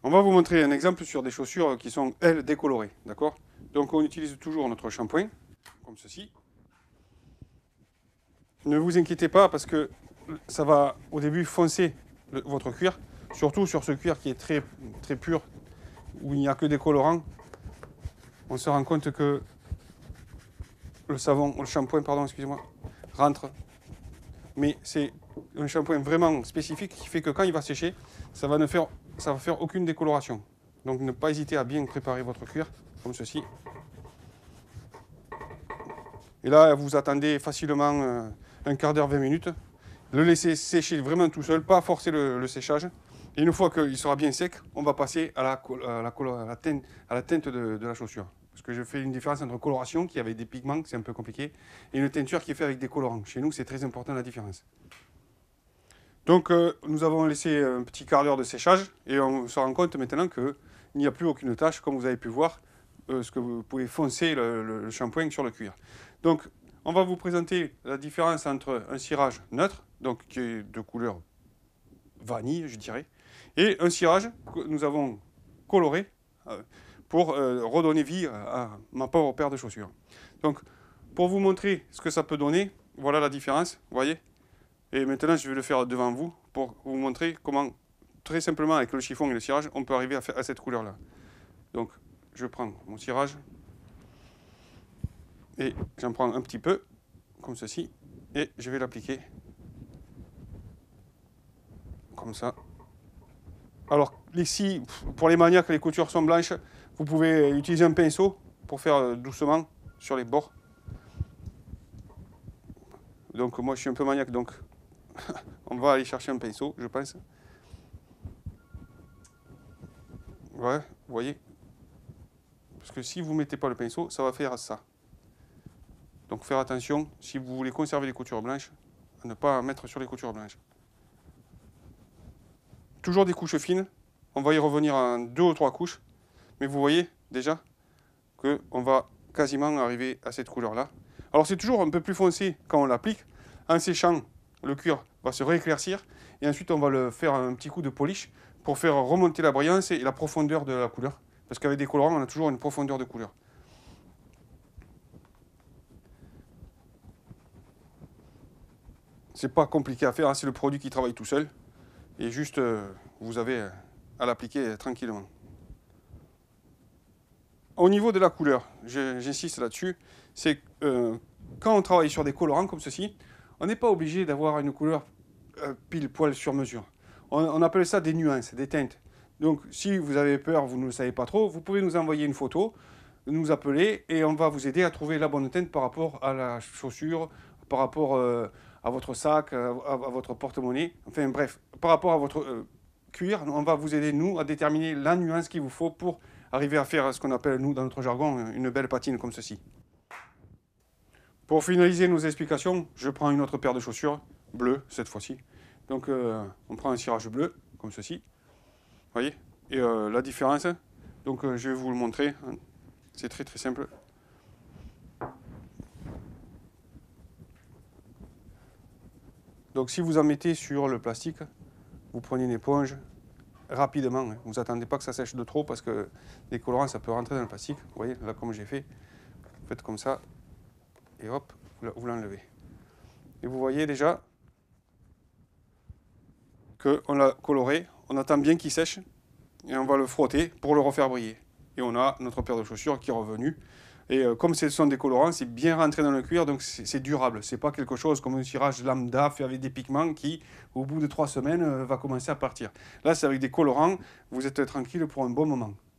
On va vous montrer un exemple sur des chaussures qui sont, elles, décolorées. D'accord? Donc on utilise toujours notre shampoing, comme ceci. Ne vous inquiétez pas parce que ça va au début foncer votre cuir, surtout sur ce cuir qui est très, très pur, où il n'y a que des colorants. On se rend compte que le savon, le shampoing, pardon, excusez-moi, rentre. Mais c'est un shampoing vraiment spécifique qui fait que quand il va sécher, ça va faire aucune décoloration. Donc ne pas hésiter à bien préparer votre cuir, comme ceci. Et là, vous attendez facilement un quart d'heure, 20 minutes. Le laisser sécher vraiment tout seul, pas forcer le séchage. Et une fois qu'il sera bien sec, on va passer à la teinte de la chaussure. Parce que je fais une différence entre coloration, qui est avec des pigments, c'est un peu compliqué, et une teinture qui est faite avec des colorants. Chez nous, c'est très important la différence. Donc, nous avons laissé un petit quart d'heure de séchage, et on se rend compte maintenant qu'il n'y a plus aucune tache, comme vous avez pu voir, ce que vous pouvez foncer le shampoing sur le cuir. Donc, on va vous présenter la différence entre un cirage neutre, donc qui est de couleur vanille, je dirais, et un cirage que nous avons coloré pour redonner vie à ma pauvre paire de chaussures. Donc, pour vous montrer ce que ça peut donner, voilà la différence, vous voyez. Et maintenant, je vais le faire devant vous pour vous montrer comment, très simplement, avec le chiffon et le cirage, on peut arriver à cette couleur-là. Donc, je prends mon cirage et j'en prends un petit peu, comme ceci, et je vais l'appliquer comme ça. Alors ici, pour les maniaques, les coutures sont blanches, vous pouvez utiliser un pinceau pour faire doucement sur les bords. Donc moi je suis un peu maniaque, donc on va aller chercher un pinceau, je pense. Ouais, vous voyez. Parce que si vous ne mettez pas le pinceau, ça va faire ça. Donc faire attention, si vous voulez conserver les coutures blanches, à ne pas mettre sur les coutures blanches. Toujours des couches fines, on va y revenir en 2 ou 3 couches, mais vous voyez déjà qu'on va quasiment arriver à cette couleur-là. Alors c'est toujours un peu plus foncé quand on l'applique. En séchant, le cuir va se rééclaircir et ensuite on va le faire un petit coup de polish pour faire remonter la brillance et la profondeur de la couleur. Parce qu'avec des colorants, on a toujours une profondeur de couleur. C'est pas compliqué à faire, hein, c'est le produit qui travaille tout seul. Et juste, vous avez à l'appliquer tranquillement. Au niveau de la couleur, j'insiste là-dessus, c'est quand on travaille sur des colorants comme ceci, on n'est pas obligé d'avoir une couleur pile poil sur mesure. On appelle ça des nuances, des teintes. Donc si vous avez peur, vous ne le savez pas trop, vous pouvez nous envoyer une photo, nous appeler et on va vous aider à trouver la bonne teinte par rapport à la chaussure, par rapport à votre sac, à votre porte-monnaie, enfin bref, par rapport à votre cuir, on va vous aider, nous, à déterminer la nuance qu'il vous faut pour arriver à faire ce qu'on appelle, nous, dans notre jargon, une belle patine comme ceci. Pour finaliser nos explications, je prends une autre paire de chaussures, bleues cette fois-ci. Donc on prend un cirage bleu, comme ceci, vous voyez. Et la différence, donc je vais vous le montrer, hein. C'est très très simple. Donc si vous en mettez sur le plastique, vous prenez une éponge rapidement, hein. Vous n'attendez pas que ça sèche de trop parce que les colorants ça peut rentrer dans le plastique. Vous voyez, là comme j'ai fait, vous faites comme ça et hop, vous l'enlevez. Et vous voyez déjà qu'on l'a coloré, on attend bien qu'il sèche et on va le frotter pour le refaire briller. Et on a notre paire de chaussures qui est revenue. Et comme ce sont des colorants, c'est bien rentré dans le cuir, donc c'est durable. C'est pas quelque chose comme un cirage lambda fait avec des pigments qui, au bout de 3 semaines, va commencer à partir. Là, c'est avec des colorants, vous êtes tranquille pour un bon moment.